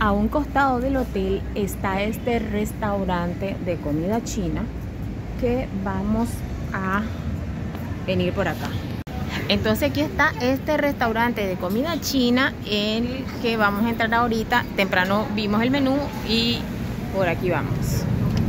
A un costado del hotel está este restaurante de comida china que vamos a venir por acá. Entonces aquí está este restaurante de comida china en el que vamos a entrar ahorita. Temprano vimos el menú y por aquí vamos.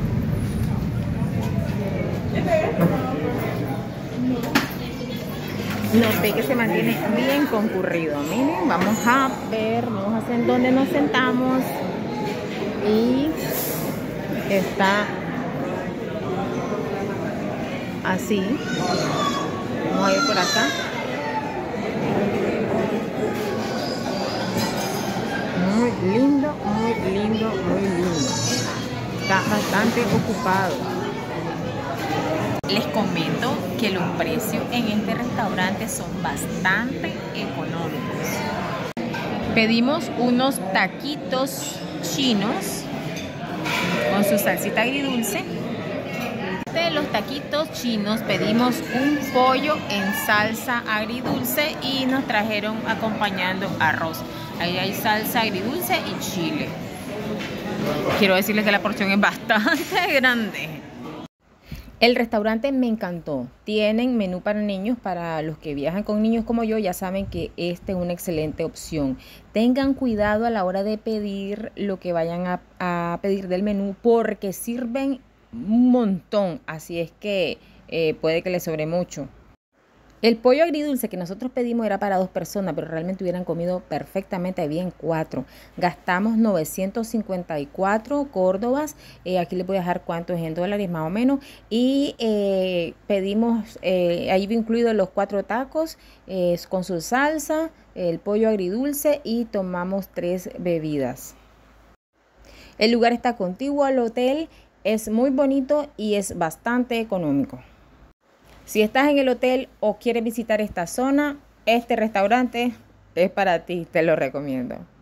Noté que se mantiene bien concurrido. Miren, vamos a ver, vamos a ver dónde nos sentamos. Y está así. Vamos a ir por acá. Muy lindo, muy lindo, muy lindo. Está bastante ocupado. Les comento que los precios en este restaurante son bastante económicos. Pedimos unos taquitos chinos con su salsita agridulce. De los taquitos chinos pedimos un pollo en salsa agridulce y nos trajeron acompañando arroz. Ahí hay salsa agridulce y chile. Quiero decirles que la porción es bastante grande. El restaurante me encantó. Tienen menú para niños. Para los que viajan con niños como yo, ya saben que esta es una excelente opción. Tengan cuidado a la hora de pedir lo que vayan a pedir del menú, porque sirven un montón. Así es que puede que les sobre mucho. El pollo agridulce que nosotros pedimos era para 2 personas, pero realmente hubieran comido perfectamente, habían 4. Gastamos 954 córdobas. Aquí les voy a dejar cuánto es en dólares más o menos. Y pedimos, ahí incluidos los 4 tacos con su salsa, el pollo agridulce y tomamos 3 bebidas. El lugar está contiguo al hotel, es muy bonito y es bastante económico. Si estás en el hotel o quieres visitar esta zona, este restaurante es para ti, te lo recomiendo.